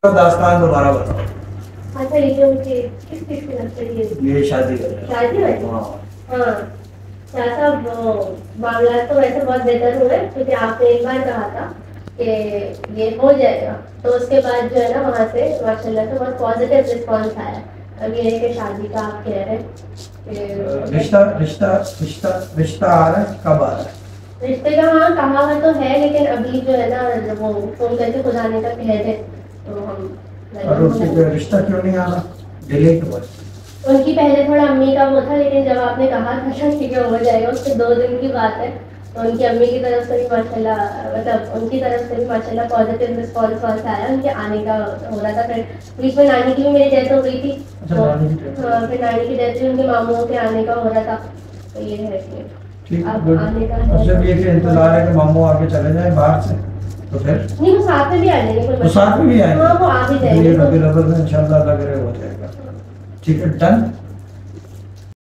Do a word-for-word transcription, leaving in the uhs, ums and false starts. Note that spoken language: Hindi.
दास्तान दोबारा बताओ। अच्छा ये जो मुझे किस चीज की लगता है ये ये शादी कर शादी वाली? हाँ हाँ शाह साहब मामला तो वैसे बहुत बेहतर हुए क्योंकि आपने एक बार कहा था कि ये हो जाएगा, तो उसके बाद जो है ना वहाँ से माशाल्लाह से बहुत पॉजिटिव रिस्पांस आया। अब ये है कि शादी का आप कह रहे हैं रिश्ता रिश्ता रिश्ता रिश्ता आ रहा है, कब आ रहा है? रिश्ते का हाँ कहा हुआ तो है, लेकिन अभी जो है ना जब वो फोन करके खुद आने का कह रहे तो हम और उसके रिश्ता क्यों नहीं आ रहा? डिलीट हुआ। उनकी पहले थोड़ा अम्मी का वो था, लेकिन जब आपने कहा था ठीक है हो जाएगा, उसके दो दिन की बात है, तो उनकी अम्मी की तरफ से भी माशाल्लाह मतलब उनकी तरफ से भी माशाल्लाह पॉजिटिव रिस्पॉन्स वांस आया, उनके आने का हो रहा था। फिर बीच में नानी की भी मेरी डेथ हो गई थी, तो हाँ फिर नानी की डेथ भी उनके मामूओं के आने का हो रहा था, तो ये है कि अब आने का है। जब ये कि इंतजार है कि मामू आके चले जाए बाहर से, तो फिर नहीं वो साथ में भी आ जाएंगे, तो साथ में भी आएंगे। हाँ वो आ भी जाएंगे, रबी रबर में इंशाल्लाह लग रहे हो जाएगा। ठीक है डन।